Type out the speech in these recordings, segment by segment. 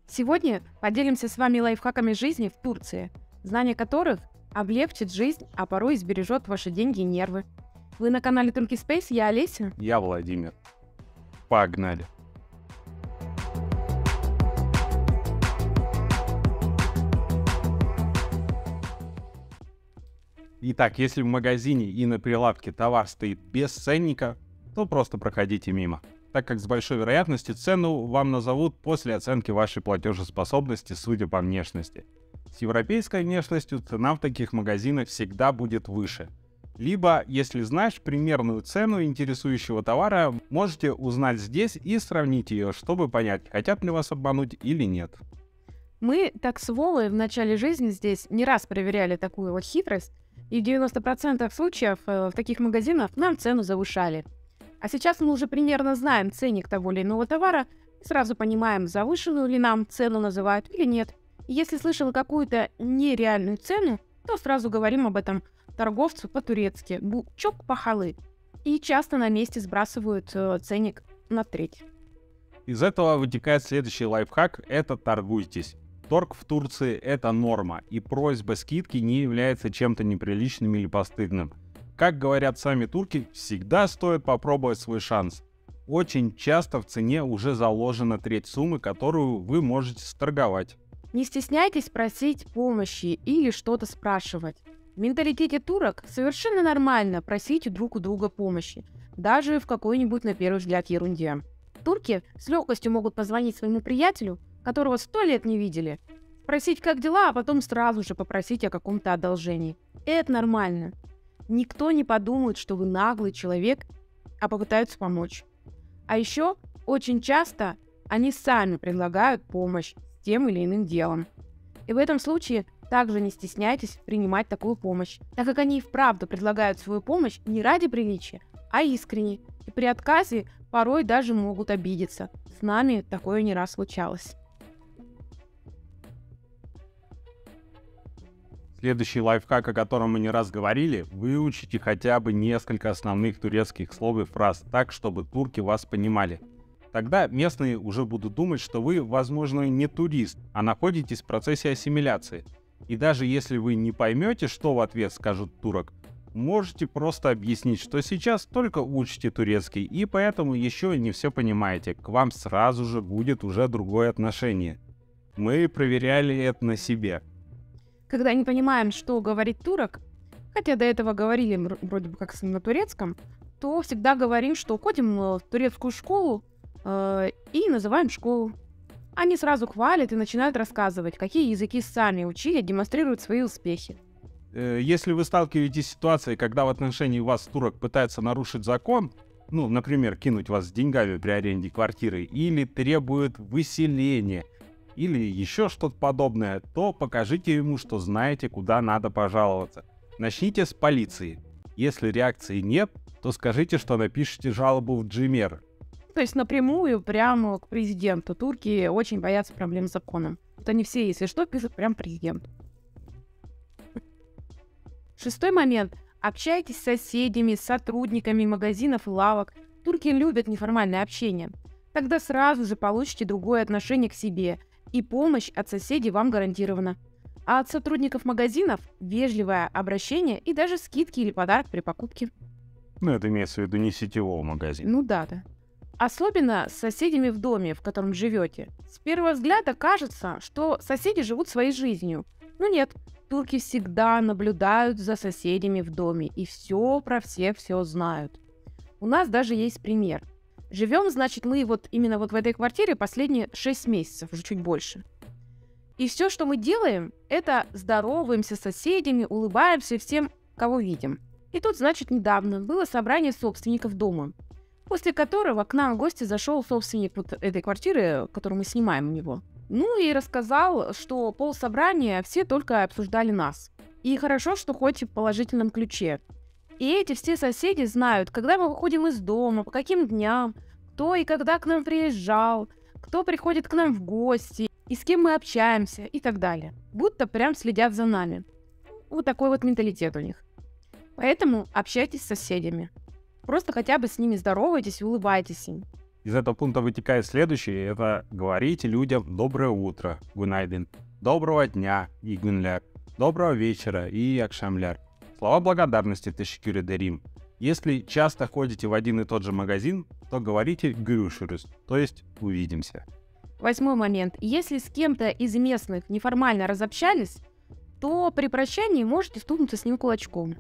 Сегодня поделимся с вами лайфхаками жизни в Турции, знание которых облегчит жизнь, а порой и сбережет ваши деньги и нервы. Вы на канале Turkey Space, я Олеся. Я Владимир. Погнали. Итак, если в магазине и на прилавке товар стоит без ценника, то просто проходите мимо, так как с большой вероятностью цену вам назовут после оценки вашей платежеспособности, судя по внешности. С европейской внешностью цена в таких магазинах всегда будет выше. Либо, если знаешь примерную цену интересующего товара, можете узнать здесь и сравнить ее, чтобы понять, хотят ли вас обмануть или нет. Мы, так с Вовой, в начале жизни здесь не раз проверяли такую вот хитрость, и в 90% случаев в таких магазинах нам цену завышали. А сейчас мы уже примерно знаем ценник того или иного товара, и сразу понимаем, завышенную ли нам цену называют или нет. И если слышал какую-то нереальную цену, то сразу говорим об этом торговцу по-турецки «бу-чок пахалы». И часто на месте сбрасывают ценник на треть. Из этого вытекает следующий лайфхак – это торгуйтесь. Торг в Турции – это норма, и просьба скидки не является чем-то неприличным или постыдным. Как говорят сами турки, всегда стоит попробовать свой шанс. Очень часто в цене уже заложена треть суммы, которую вы можете сторговать. Не стесняйтесь просить помощи или что-то спрашивать. В менталитете турок совершенно нормально просить друг у друга помощи, даже в какой-нибудь на первый взгляд ерунде. Турки с легкостью могут позвонить своему приятелю, которого 100 лет не видели, спросить, как дела, а потом сразу же попросить о каком-то одолжении. Это нормально. Никто не подумает, что вы наглый человек, а попытаются помочь. А еще очень часто они сами предлагают помощь с тем или иным делом. И в этом случае также не стесняйтесь принимать такую помощь, так как они и вправду предлагают свою помощь не ради приличия, а искренне. И при отказе порой даже могут обидеться. С нами такое не раз случалось. Следующий лайфхак, о котором мы не раз говорили, выучите хотя бы несколько основных турецких слов и фраз так, чтобы турки вас понимали. Тогда местные уже будут думать, что вы, возможно, не турист, а находитесь в процессе ассимиляции. И даже если вы не поймете, что в ответ скажет турок, можете просто объяснить, что сейчас только учите турецкий и поэтому еще не все понимаете. К вам сразу же будет уже другое отношение. Мы проверяли это на себе. Когда не понимаем, что говорит турок, хотя до этого говорили вроде бы как на турецком, то всегда говорим, что ходим в турецкую школу и называем школу. Они сразу хвалят и начинают рассказывать, какие языки сами учили, демонстрируют свои успехи. Если вы сталкиваетесь с ситуацией, когда в отношении вас турок пытается нарушить закон, например, кинуть вас с деньгами при аренде квартиры, или требует выселения, или еще что-то подобное, то покажите ему, что знаете, куда надо пожаловаться. Начните с полиции. Если реакции нет, то скажите, что напишите жалобу в Джимер. То есть напрямую прямо к президенту. Турки очень боятся проблем с законом. Вот они все, если что, пишут прям президенту. Шестой момент. Общайтесь с соседями, с сотрудниками магазинов и лавок. Турки любят неформальное общение. Тогда сразу же получите другое отношение к себе. И помощь от соседей вам гарантирована. А от сотрудников магазинов вежливое обращение и даже скидки или подарок при покупке. Это имеется в виду не сетевого магазина. Да. Особенно с соседями в доме, в котором живете. С первого взгляда кажется, что соседи живут своей жизнью. Но нет, турки всегда наблюдают за соседями в доме и все про всех все знают. У нас даже есть пример. Живем, значит, мы именно в этой квартире последние 6 месяцев, уже чуть больше. И все, что мы делаем, это здороваемся с соседями, улыбаемся всем, кого видим. И тут, значит, недавно было собрание собственников дома, после которого к нам в гости зашел собственник этой квартиры, которую мы снимаем у него. И рассказал, что полсобрания все только обсуждали нас. И хорошо, что хоть и в положительном ключе. И эти все соседи знают, когда мы выходим из дома, по каким дням, кто и когда к нам приезжал, кто приходит к нам в гости, и с кем мы общаемся, и так далее. Будто прям следят за нами. Вот такой вот менталитет у них. Поэтому общайтесь с соседями. Просто хотя бы с ними здоровайтесь и улыбайтесь им. Из этого пункта вытекает следующее. Это говорите людям «доброе утро», «гунайдин», «доброго дня» и «гунляр», «доброго вечера» и «акшамляр». Слова благодарности «тешекюр эдерим». Если часто ходите в один и тот же магазин, то говорите «грюшерус», то есть «увидимся». 8 момент. Если с кем-то из местных неформально разобщались, то при прощании можете стукнуться с ним кулачком.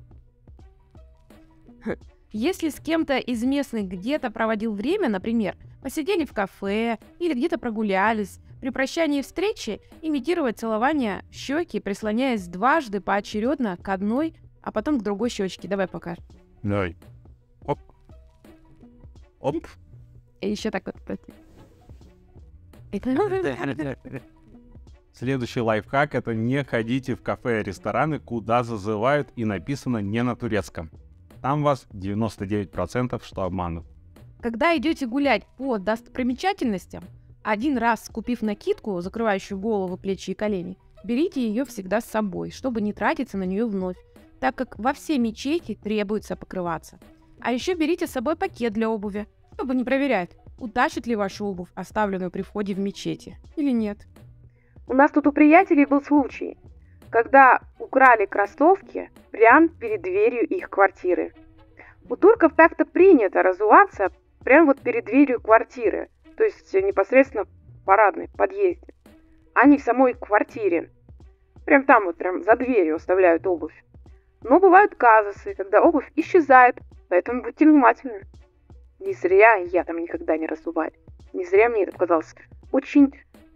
Если с кем-то из местных где-то проводил время, например, посидели в кафе или где-то прогулялись, при прощании встречи имитировать целование в щеки, прислоняясь дважды поочередно к одной, а потом к другой щечке. Давай покажем. Давай. Оп. Оп. И еще так вот. Следующий лайфхак — это не ходите в кафе и рестораны, куда зазывают и написано не на турецком. Там вас 99% что обманут. Когда идете гулять по достопримечательностям, один раз купив накидку, закрывающую голову, плечи и колени, берите ее всегда с собой, чтобы не тратиться на нее вновь, так как во все мечети требуется покрываться. А еще берите с собой пакет для обуви, чтобы не проверять, утащит ли вашу обувь, оставленную при входе в мечети, или нет. У нас тут у приятелей был случай, когда украли кроссовки прямо перед дверью их квартиры. У турков так-то принято разуваться прямо вот перед дверью квартиры, то есть непосредственно в парадной, в подъезде, а не в самой квартире. Прям там вот, прям за дверью оставляют обувь. Но бывают казусы, когда обувь исчезает, поэтому будьте внимательны. Не зря я там никогда не разуваюсь. Не зря мне это показалось очень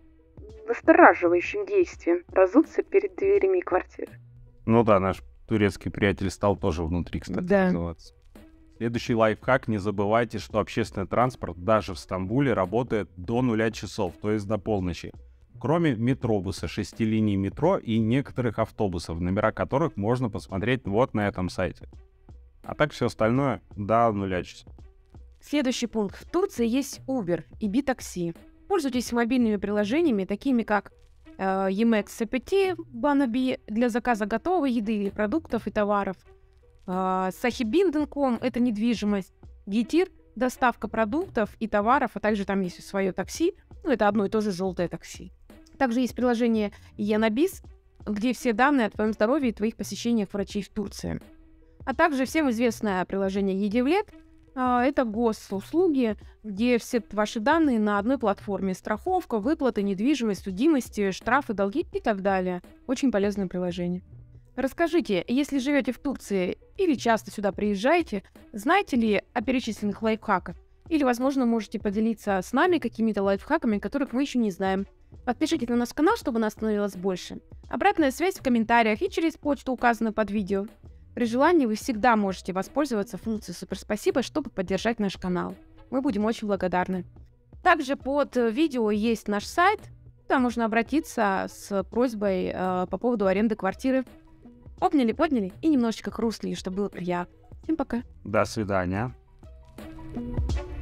настораживающим действием разуться перед дверями квартиры. Ну да, наш турецкий приятель стал тоже внутри, кстати, Да. разуваться. Следующий лайфхак. Не забывайте, что общественный транспорт даже в Стамбуле работает до 0 часов, то есть до полночи. Кроме метробуса, 6 линий метро и некоторых автобусов, номера которых можно посмотреть вот на этом сайте. А так все остальное до 0 часов. Следующий пункт. В Турции есть Uber и B-такси. Пользуйтесь мобильными приложениями, такими как Yemek Sepeti, Banabi для заказа готовой еды или продуктов и товаров. Sahibindin.com — это недвижимость. Getir — доставка продуктов и товаров, а также там есть свое такси. Ну, это одно и то же желтое такси. Также есть приложение Yanabis, где все данные о твоем здоровье и твоих посещениях врачей в Турции. А также всем известное приложение Едевлет. Это госуслуги, где все ваши данные на одной платформе. Страховка, выплаты, недвижимость, судимости, штрафы, долги и так далее. Очень полезное приложение. Расскажите, если живете в Турции или часто сюда приезжаете, знаете ли о перечисленных лайфхаках? Или, возможно, можете поделиться с нами какими-то лайфхаками, которых мы еще не знаем. Подпишитесь на наш канал, чтобы нас становилось больше. Обратная связь в комментариях и через почту, указанную под видео. При желании вы всегда можете воспользоваться функцией «Суперспасибо», чтобы поддержать наш канал. Мы будем очень благодарны. Также под видео есть наш сайт, куда можно обратиться с просьбой по поводу аренды квартиры. Обняли, подняли и немножечко хрустли, чтобы было приятно. Всем пока. До свидания.